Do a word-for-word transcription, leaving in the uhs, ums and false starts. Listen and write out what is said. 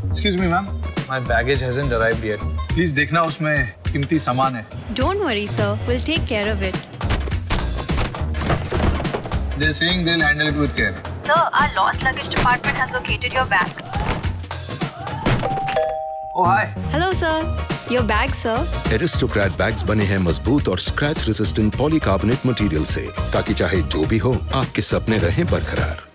Excuse me, ma'am. My baggage hasn't arrived yet. Please देखना उसमें कीमती सामान है. Don't worry, sir. We'll take care of it. They're saying they'll handle it with care. Sir, our lost luggage department has located your bag. Oh, hi. Hello, sir. Your bag, sir. Aristocrat Bags बने हैं मजबूत और scratch resistant polycarbonate material से, ताकि चाहे जो भी हो, आपके सपने रहें बरकरार.